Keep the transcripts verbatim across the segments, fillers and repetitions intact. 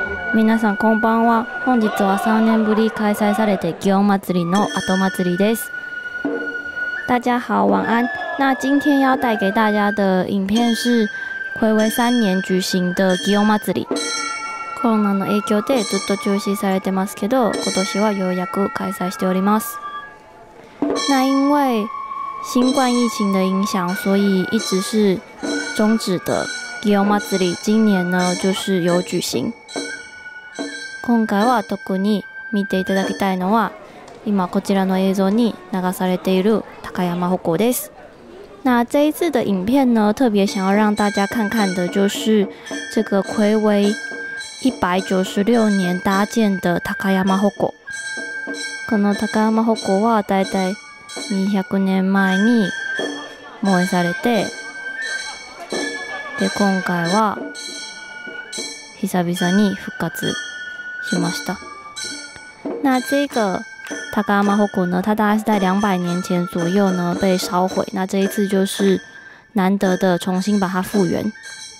皆さんこんばんは。本日はさんねんぶり開催されて祇園祭の後祭です。大家好，晚安。那今天要带给大家的影片是暌违三年举行的祇園祭。コロナの影響でずっと中止されてますけど、今年はようやく開催しております。那因为新冠疫情的影响，所以一直是终止的祇園祭。今年呢，就是有举行。今回は特に見ていただきたいのは、今こちらの映像に流されている高山鉾です。那这一次的影片呢，特别想要让大家看看的就是这个暌违一百九十六年搭建的高山鉾。この高山鉾はだいたいにひゃくねんまえに燃えされて、で今回は久々に復活しました。那这个高山鉾呢，它大概是在两百年前左右呢被烧毁，那这一次就是难得的重新把它复原。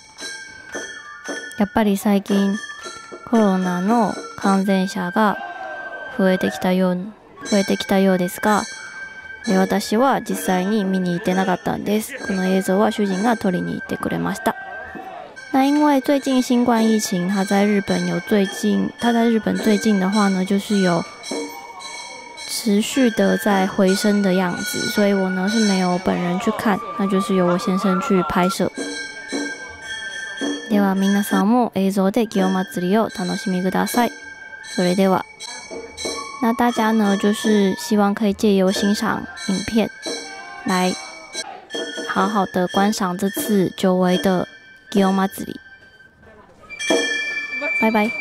やっぱり最近コロナの感染者が増えてきたよう増えてきたようですが、で私は実際に見に行ってなかったんです。この映像は主人が撮りに行ってくれました。那因为最近新冠疫情，它在日本有最近，它在日本最近的话呢，就是有持续的在回升的样子，所以我呢是没有本人去看，那就是由我先生去拍摄。では皆さんも映像で祇園祭を楽しみください。それでは，那大家呢就是希望可以借由欣赏影片，来好好的观赏这次久违的祇園祭。拜拜。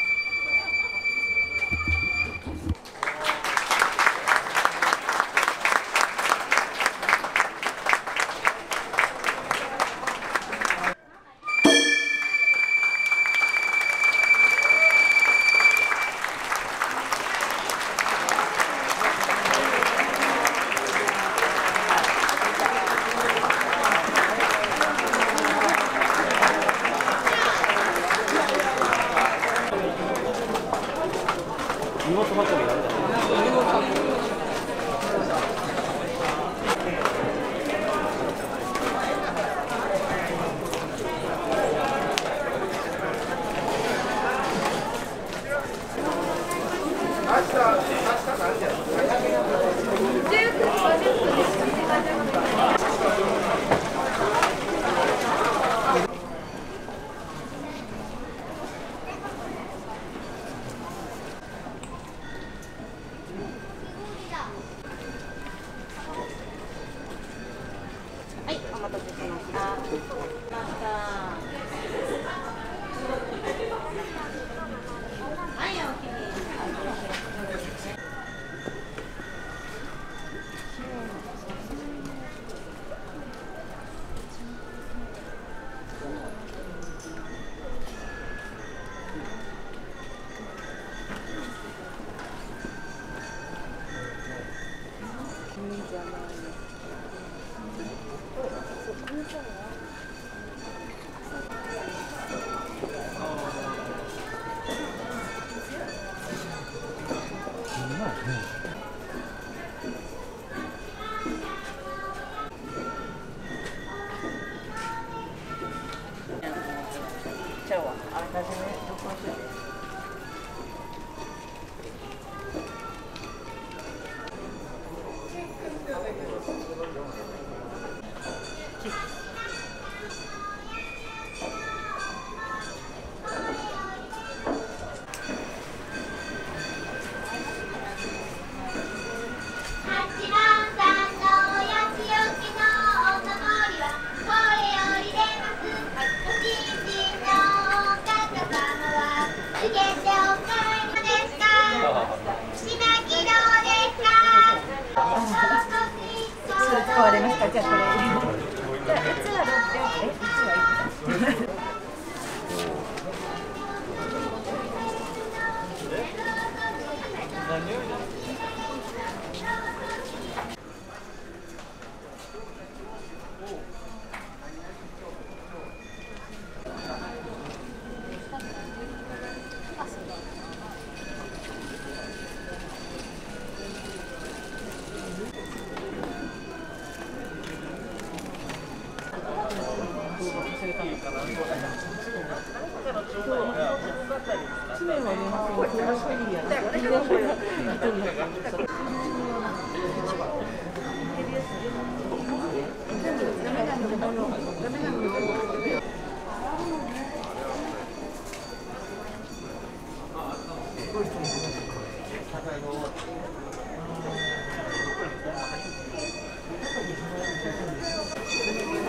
変わりました。じゃあこれ。じゃあいつはろっぴゃくえいつはいくら？ す